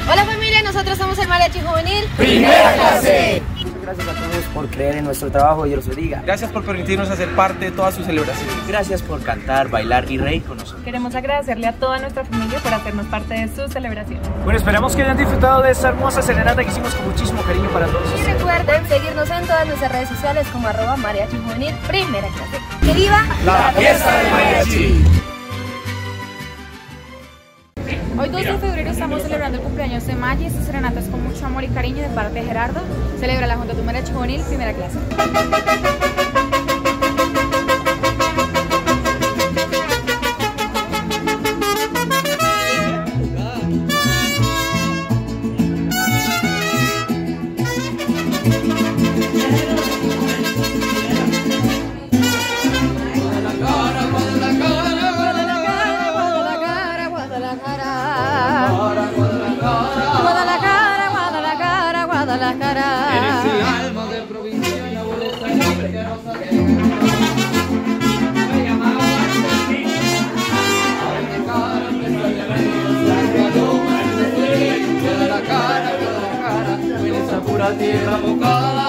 Hola familia, nosotros somos el Mariachi Juvenil Primera Clase. Muchas gracias a todos por creer en nuestro trabajo, Dios los bendiga. Gracias por permitirnos hacer parte de todas sus celebraciones. Gracias por cantar, bailar y reír con nosotros. Queremos agradecerle a toda nuestra familia por hacernos parte de sus celebraciones. Bueno, esperamos que hayan disfrutado de esta hermosa serenata que hicimos con muchísimo cariño para todos. y recuerden seguirnos en todas nuestras redes sociales como @Mariachi Juvenil Primera Clase. ¡Que viva La fiesta del mariachi! Hoy 2 de febrero estamos celebrando el cumpleaños de Maya. Esta serenata es con mucho amor y cariño de parte de Gerardo. Celebra la Junta de Mariachi Juvenil Primera Clase. Eres el alma de provincia y abuelo que no sabe. Me llamaba la cara, huele esa pura tierra mojada.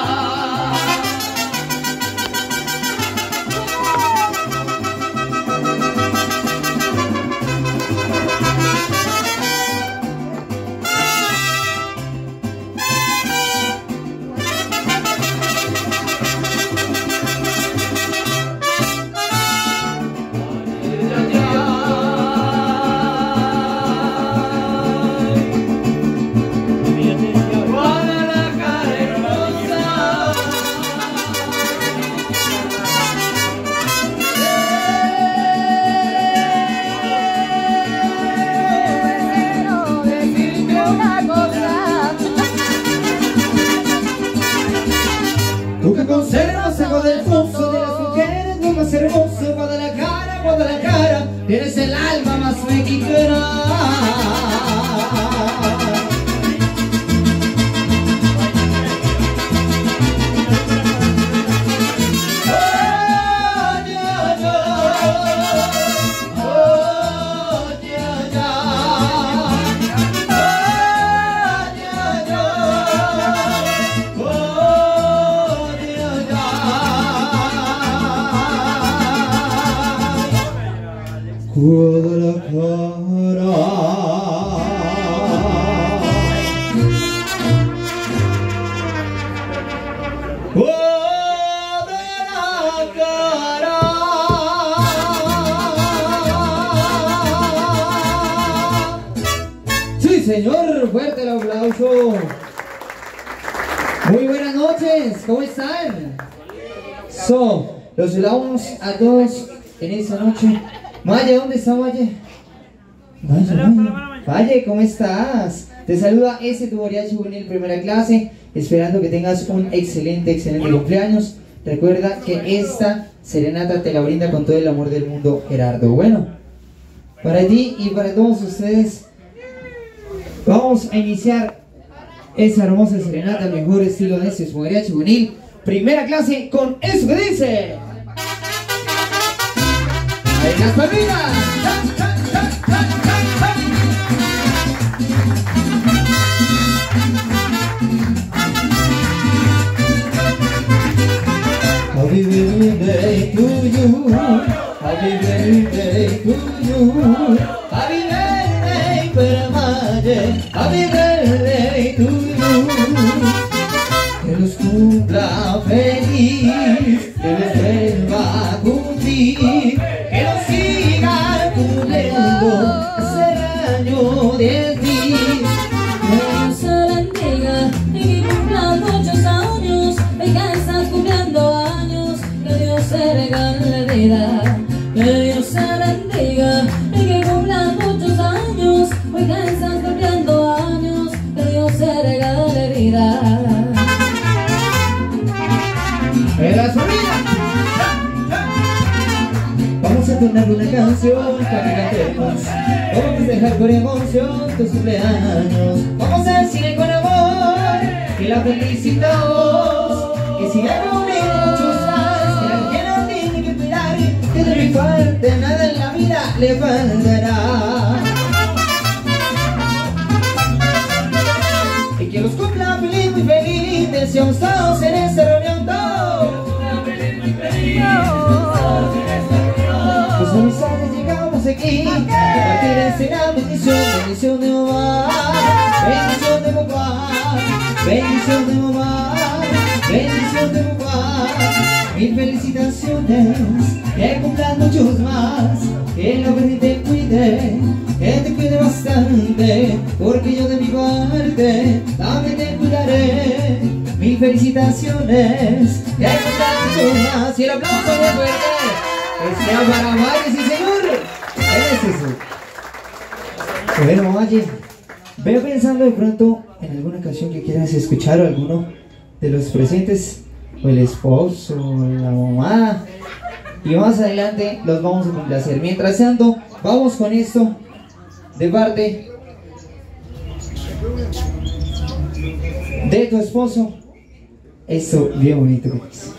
Tú que conservas agua del foso de las mujeres, lo más hermoso, Guadalajara, eres el alma más mexicana. Sí, señor, fuerte el aplauso. Muy buenas noches, ¿cómo están? Los saludamos a todos en esta noche. Maya, ¿dónde está Maya? Maya, ¿cómo estás? Te saluda ese tu Mariachi Juvenil Primera Clase, esperando que tengas un excelente cumpleaños. Recuerda que esta serenata te la brinda con todo el amor del mundo Gerardo. Bueno, para ti y para todos ustedes vamos a iniciar esa hermosa serenata, el mejor estilo de ese Mariachi Juvenil Primera Clase, con eso que dice. ¡Ahí las palmitas! Happy birthday to you, happy birthday to you, happy birthday para Maya, happy birthday to you. Que los cumpla feliz, que les vuelva a cumplir, que los siga cumpliendo ese año de ti. Dios se bendiga y que cumplan muchos años, y que estás cumpliendo años, que Dios se regale vida. Que Dios se bendiga y que cumplan muchos años, y que estás cumpliendo años, que Dios se regale vida. Vamos a tornar una canción para que cantemos. Vamos a festejar con emoción tus cumpleaños. Vamos al cine con amor y la felicitamos. Que siga cumpliendo muchos más, que la gente no tiene que esperar, que no le falte nada en la vida, le faltará. bendición todos en esta reunión, todos. Pues amistades llegamos aquí, compartir esta gran bendición, bendición de mamá, bendición de papá, bendición de mamá, bendición de papá. Mil felicitaciones, que cumplan muchos más, que la Virgen te cuide bastante, porque yo de mi parte también te cuidaré. Mil felicitaciones, que cumplan muchos más, y el aplauso muy fuerte, que sea para Maggie, sí señor. ¿Qué es eso? Bueno, Maggie, ve pensando de pronto en alguna canción que quieras escuchar, o alguno de los presentes, o el esposo, o la mamá, y más adelante los vamos a complacer. Mientras tanto, vamos con esto de parte de tu esposo. Esto bien bonito que es.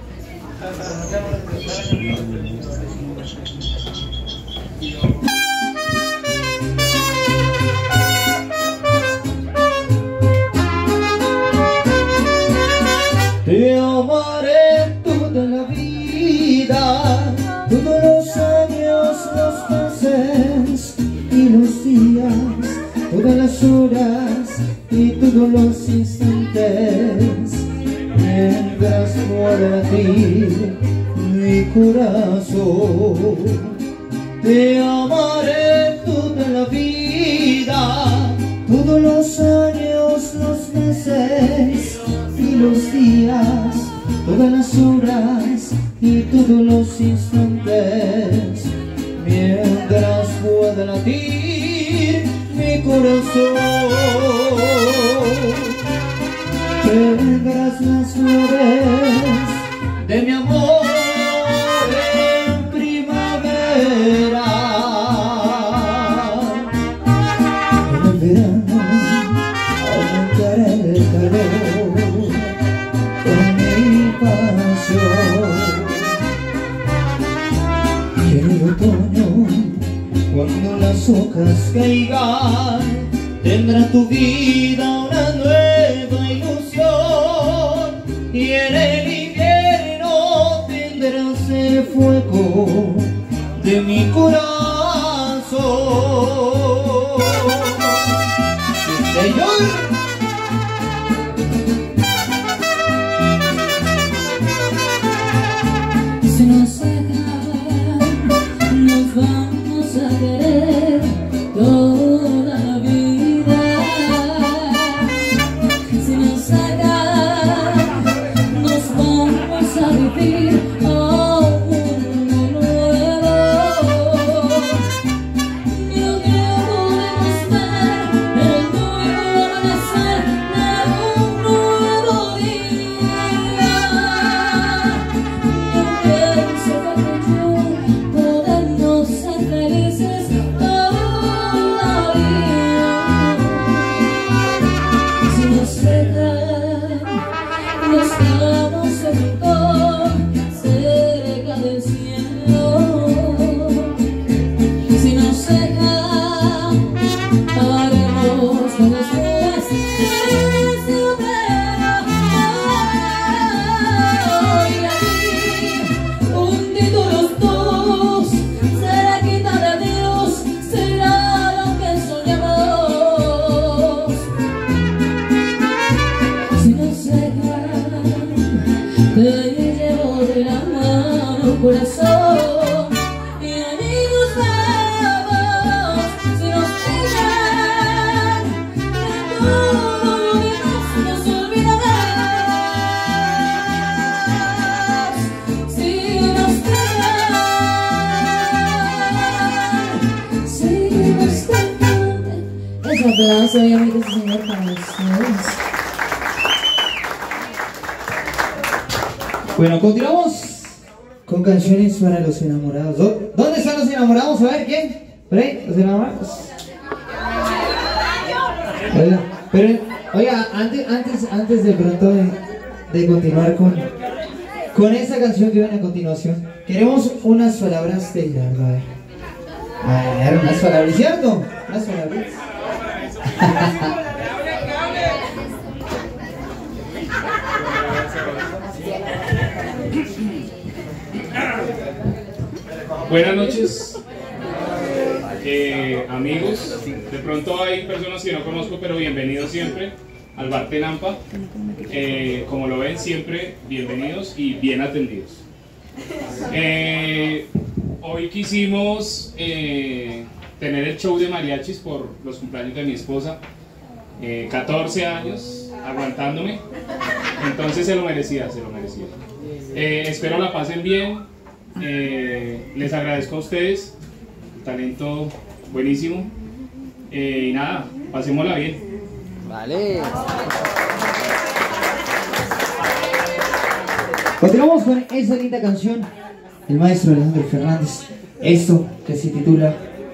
Te amaré toda la vida, todos los años, los meses y los días, todas las horas y todos los instantes, mientras pueda latir mi corazón. Te amaré toda la vida, todos los años, los meses y los días, todas las horas y todos los instantes, mientras pueda latir mi corazón. Tendrás las flores de mi amor en primavera, en el verano aumentará el calor con mi pasión, y en el otoño, cuando las hojas caigan, tendrá tu vida una nueva ilusión, y en el invierno tendrás el fuego de mi corazón. ¡Sí, señor! Si nos dejan, nos vamos a querer toda la vida. Si nos dejan, nos vamos a vivir a un mundo nuevo. Yo creo podemos ver el nuevo amanecer de un nuevo día. Podemos ser felices todavía. Si nos dejan, nos vamos a rincón cerca del cielo. Si nos dejan, haremos lo después de su pena. Y allí, hundidos los dos, será quita de Dios, será lo que soñamos. Si nos dejan, te llevo de la mano, corazón, y allí nos vamos. Si nos dejan, de todo lo demás nos olvidarás. Si nos dejan, si nos dejan. Ese aplauso, obviamente, señor, para ustedes. Bueno, continuamos con canciones para los enamorados. ¿Dónde están los enamorados? A ver, ¿quién? ¿Por ahí? ¿Los enamorados? Oiga, pero, oiga, antes de pronto de continuar con esta canción que viene a continuación, queremos unas palabras de Gerardo. A ver, unas palabras, ¿cierto? Unas palabras. Buenas noches, amigos. De pronto hay personas que no conozco, pero bienvenidos siempre al Bar Tenampa. Como lo ven, siempre bienvenidos y bien atendidos. Hoy quisimos tener el show de mariachis por los cumpleaños de mi esposa. 14 años aguantándome, entonces se lo merecía, se lo merecía. Espero la pasen bien. Les agradezco a ustedes, talento buenísimo, y nada, pasémosla bien. Vale. Continuamos con esa linda canción del maestro Alejandro Fernández, esto que se titula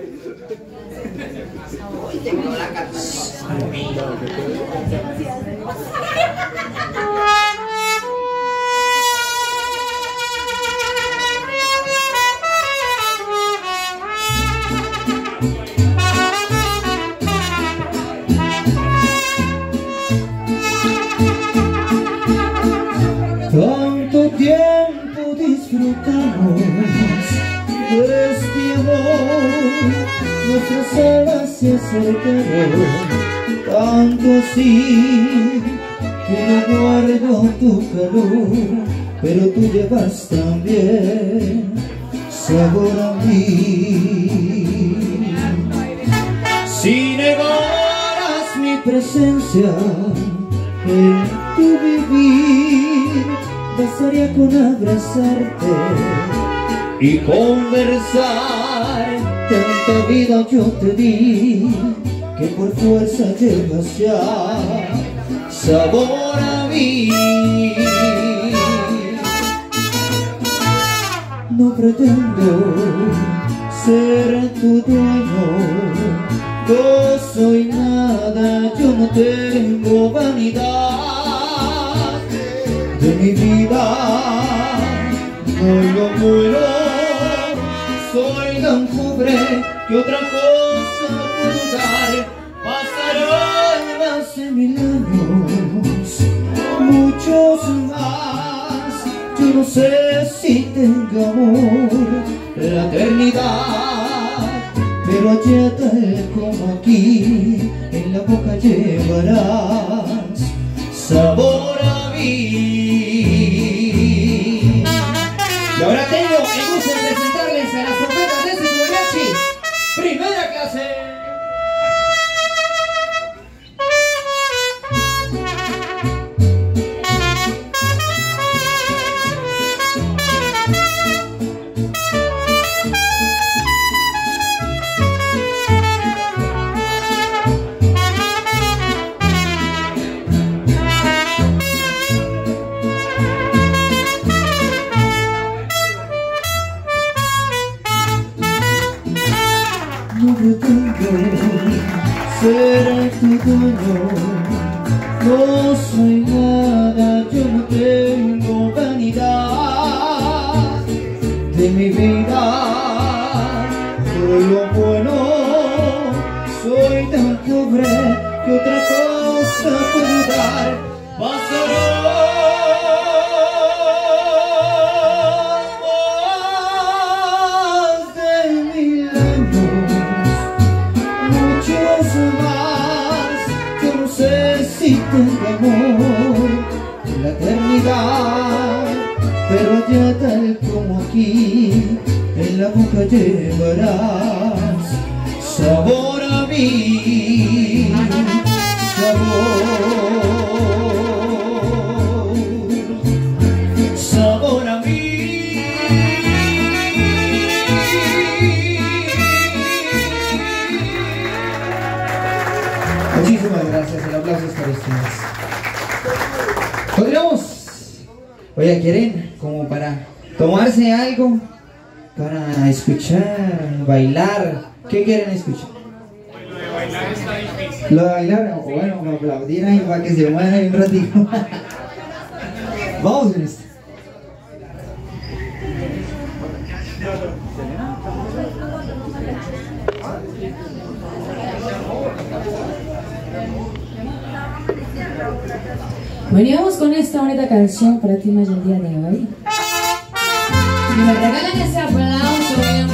Tanto tiempo disfrutamos de este amor, nuestras almas se acercaron, tanto así que no guardo tu calor, pero tú llevas también sabor a mí. Si negaras mi presencia en tu vivir, bastaría con abrazarte y conversar. Tanta vida yo te di que por fuerza llevas ya sabor a mí. No pretendo ser tu dueño, no soy nada, yo no tengo vanidad de mi vida, no lo muero, soy tan pobre que otra cosa puedo dar. Pasarán más de 1000 años, muchos más, yo no sé si tenga amor la eternidad, pero allá tal como aquí, en la boca llevarás sabor a mí. Y ahora tengo el gusto de presentarles a las trompetas de este mariachi, primera clase. No pretendo ser tu dueño, no soy nada, yo no tengo vanidad de mi vida, soy lo bueno, soy tan pobre que otra cosa puedo dar. Pasarán más de 1000 años, muchos más, yo no sé si tengo amor en la eternidad, pero allá tal como aquí, en la boca llevarás sabor a mí, sabor a mí. Muchísimas gracias, el aplauso es para ustedes. Continuamos. Oye, ¿quieren como para tomarse algo? Para escuchar, bailar. ¿Qué quieren escuchar? Lo de bailar está difícil. Lo de bailar, bueno, aplaudir ahí para que se muevan ahí un ratito. Vamos en esto. Bueno, y vamos con esta bonita canción para ti, Maya, el día de hoy. Y me regalan ese aplauso,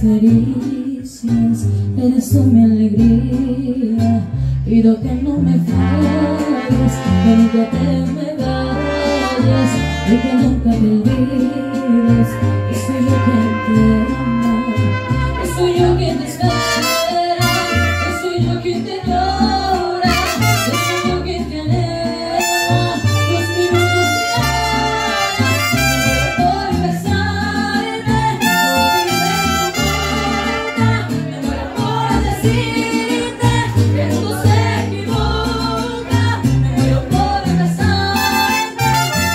caricias, eres tú mi alegría. Pido que no me falles, que nunca te me vayas y que nunca te olvides. Y soy yo quien te ama, y soy yo quien te espera, y soy yo quien te adora, y soy yo quien te anhela. Los minutos se van, me muero por besarte, me muero por decirte que el mundo se equivoca, me muero por besarte,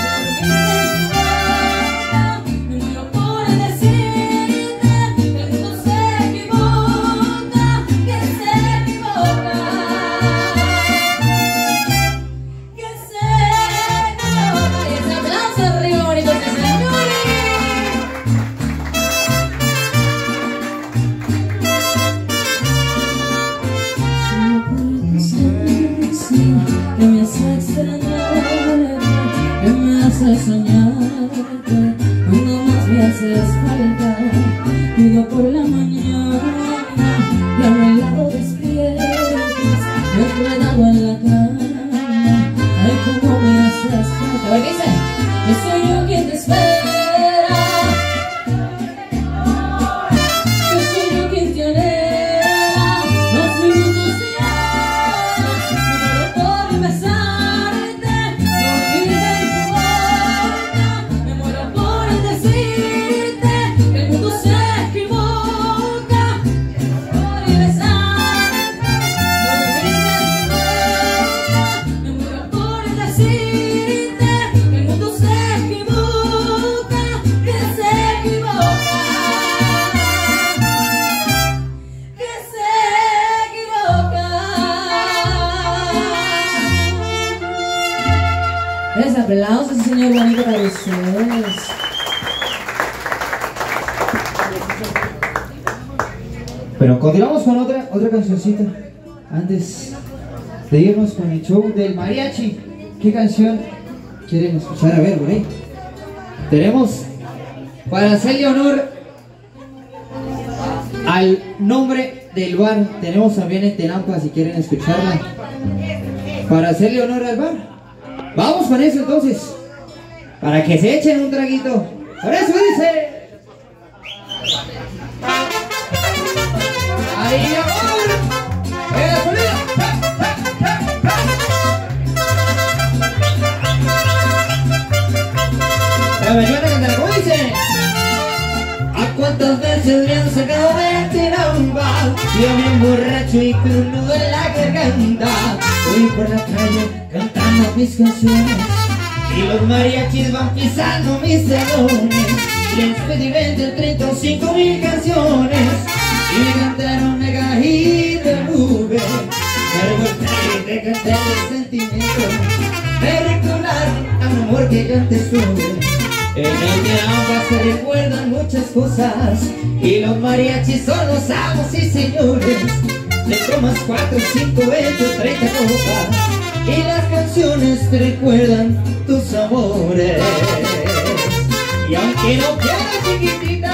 me muero por decirte que el mundo se equivoca, que se equivoca, que se equivoca. Y ese aplauso arriba, bonitos y señores. Que me hace extrañarte, que me hace soñarte, cuando más me haces falta. Pido por la mañana que a mi lado despiertes, enredado en la cama. Ay, cómo me haces falta. A ver, ¿qué dice? Que soy yo quien te espera, que soy yo quien te anhela. Los minutos se van, me muero por besarte, no olvides tu boca. Me muero por decirte que el mundo se equivoca, por besarte, no olvides tu boca. Me muero por decirte que el mundo se equivoca, que se equivoca, que se equivoca. Ese aplauso, señor, bonito para ustedes. Bueno, continuamos con otra cancioncita antes de irnos con el show del mariachi. ¿Qué canción quieren escuchar? A ver, por ahí tenemos, para hacerle honor al nombre del bar, tenemos también en Tenampa, si quieren escucharla, para hacerle honor al bar. Vamos con eso entonces, para que se echen un traguito. Por eso dice: ¡ay, amor! ¡Eso, mira! La mañana cantará, ¿cómo dice? ¿A cuántas veces me han sacado de Tenampa? Yo bien borracho y con un nudo en la garganta. Voy por la calle cantando mis canciones y los mariachis van pisando mis talones. Les pedí 20 o 35,000 canciones y me cantaron mega hit de nube. Me revoltaron de cantar el sentimiento, me recordaron a un amor que yo antes tuve. En el Tenampa se recuerdan muchas cosas y los mariachis son los amos y señores. Te tomas 4, 5, 20 o 30 copas y las canciones te recuerdan tus amores. Y aunque no quieras, chiquitita,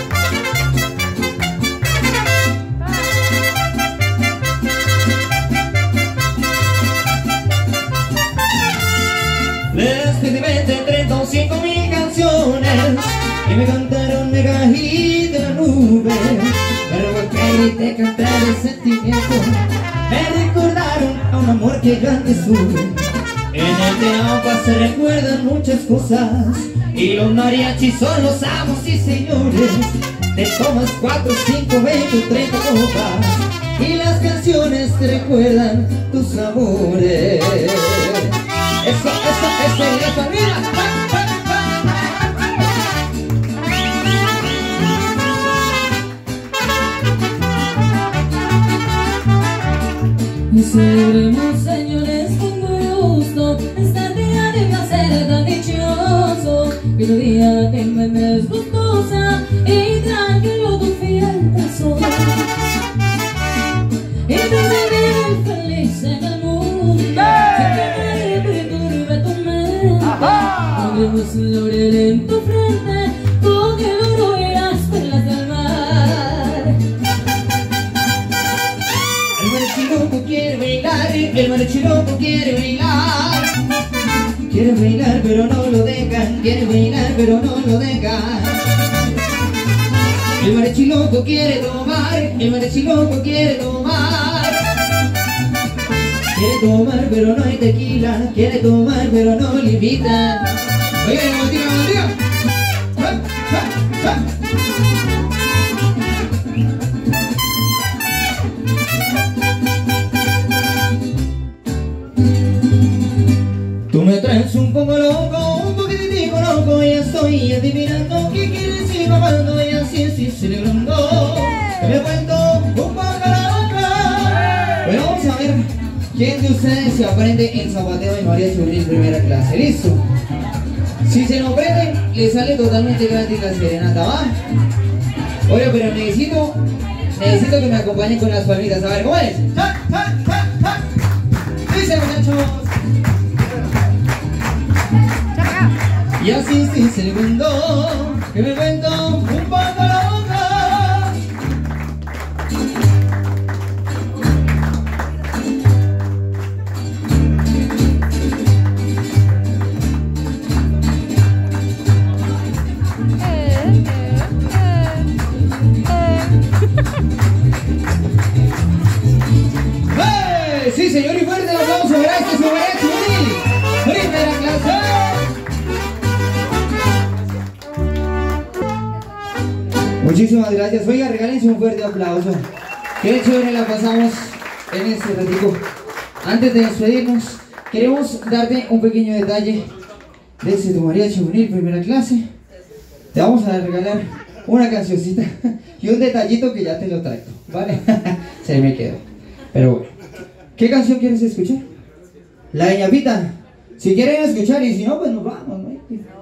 les pedí 20, 30 o 5,000 canciones y me cantaron mega hit de la nube. Me revolqué y te canté el sentimiento, me recordaron a un amor que yo antes tuve. En el Tenampa se recuerdan muchas cosas y los mariachis son los amos y señores. Te tomas 4, 5, 20 o 30 copas y las canciones te recuerdan tus amores. Eso, mira. Y celebremos, señores, con gusto este día de placer tan dichoso. Que tu día te encuentres gustosa y tranquilo tu fiel corazón. Y tú vivir feliz en el mundo, sin que nadie perturbe tu mente. Pondremos un laurel en tu frente, con el oro y las perlas del mar. mariachi loco quiere bailar. Quiere bailar pero no lo dejan, quiere bailar pero no lo dejan. El mariachi loco quiere tomar, el mariachi loco quiere tomar. Quiere tomar pero no hay tequila, quiere tomar pero no le invitan. Oiga, diga. Tú me traes un poco loco, un poquitico loco, y estoy adivinando qué quiere decir mamando y así estoy celebrando. Que me cuento un poco loca. Bueno, vamos a ver quién de ustedes se aprende el zapateo de mariachi juvenil primera clase. ¿Listo? Si se lo aprenden, le sale totalmente gratis la serenata, ¿va? Oye, pero necesito que me acompañen con las palmitas. A ver, ¿cómo es? Dice, muchachos. Y así estoy celebrando, que me cuento un poco loca. ¡Hey! Sí, señor, y fuerte el aplauso para este mariachi juvenil primera clase. Muchísimas gracias. Oiga, regálense un fuerte aplauso. Qué chévere la pasamos en este ratico. Antes de despedirnos, queremos darte un pequeño detalle de este tu mariachi juvenil primera clase. Te vamos a regalar una cancioncita y un detallito que ya te lo traigo, ¿vale? Se me quedó. Pero bueno, ¿qué canción quieres escuchar? La de Ñapita. Si quieren escuchar y si no, pues nos vamos, ¿no?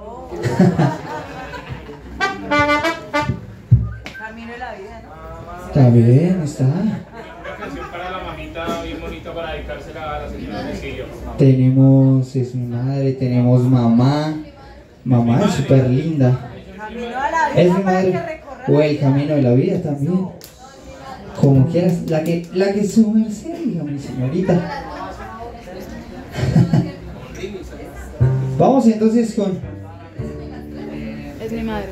Está bien, está. Una canción para la mamita bien bonita para dedicársela a la señora Lucillo. Tenemos, es mi madre, tenemos mamá. Mamá es súper linda. Es mi madre. O el camino de la vida también. Como quieras, la que su merced diga, mi señorita. Vamos entonces con... Es mi madre.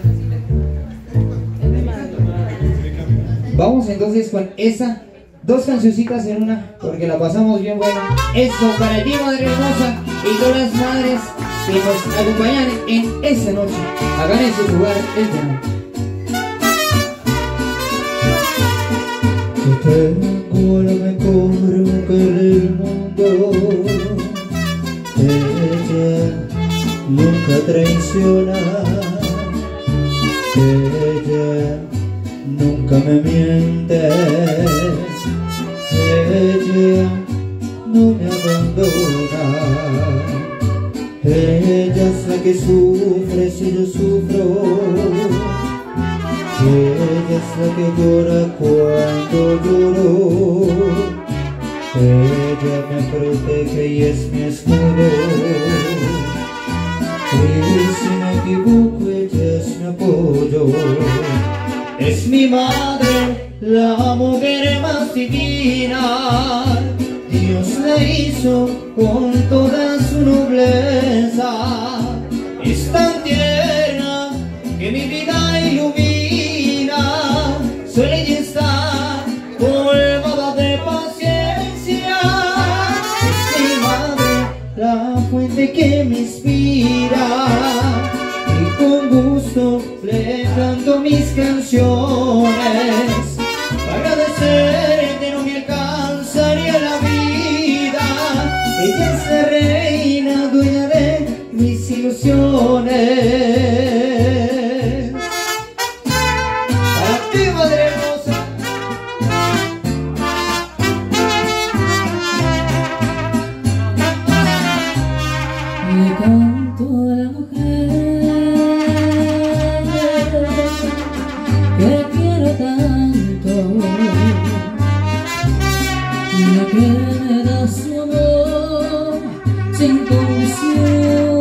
Vamos entonces con esa, dos cancioncitas en una, porque la pasamos bien buena. Esto para ti, madre hermosa, y todas las madres que nos acompañan en esta noche. Acá en este lugar, el tema. Que tengo la mejor mujer del mundo. Ella nunca traiciona. Ella nunca me miente, ella no me abandona. Ella es la que sufre si yo sufro. Ella es la que llora cuando lloro. Ella me protege y es mi escudo. Y si me equivoco, ella es mi apoyo. Es mi madre, la mujer más divina. Dios la hizo con toda su nobleza. Es tan tierna que mi vida ilumina. Suele estar colmada de paciencia. Es mi madre, la fuente que me inspira. Y con gusto le canto mis canciones. Agradecerte no me alcanzaría la vida. Ella es la reina, dueña de mis ilusiones. Para ti, madre hermosa. Le canto a la mujer que quiero tanto, la que me da su amor sin condición.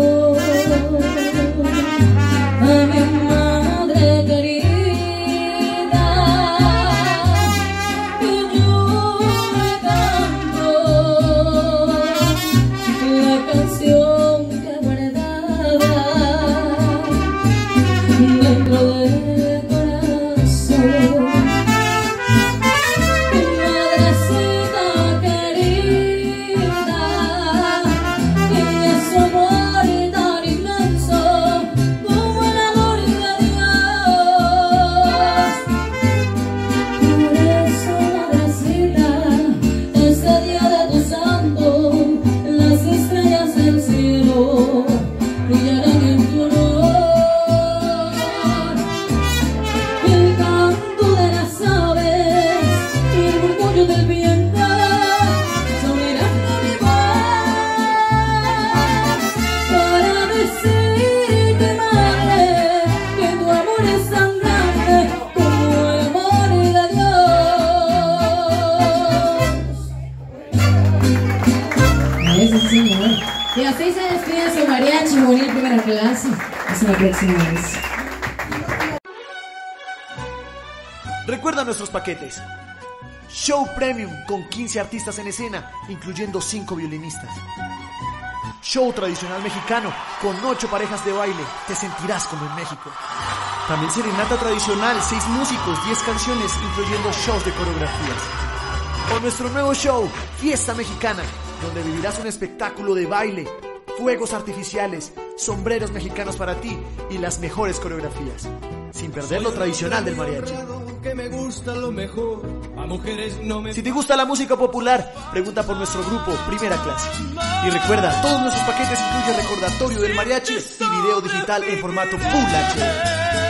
A mi madre querida que yo le canto. brillarán en tu honor. El canto de las aves y el murmullo del viento se unirán a mi voz para decirte, madre, que tu amor es tan grande como el amor de Dios. Eso, señor. Y así se despide su mariachi juvenil primera clase. Hasta la próxima vez. Recuerda nuestros paquetes. Show Premium con 15 artistas en escena, incluyendo 5 violinistas. Show tradicional mexicano con 8 parejas de baile, te sentirás como en México. También serenata tradicional, 6 músicos, 10 canciones, incluyendo shows de coreografías. O nuestro nuevo show, Fiesta Mexicana, donde vivirás un espectáculo de baile, fuegos artificiales, sombreros mexicanos para ti y las mejores coreografías, sin perder lo tradicional del mariachi. Si te gusta la música popular, pregunta por nuestro grupo Primera Clase. Y recuerda, todos nuestros paquetes incluyen recordatorio del mariachi y video digital en formato Full HD.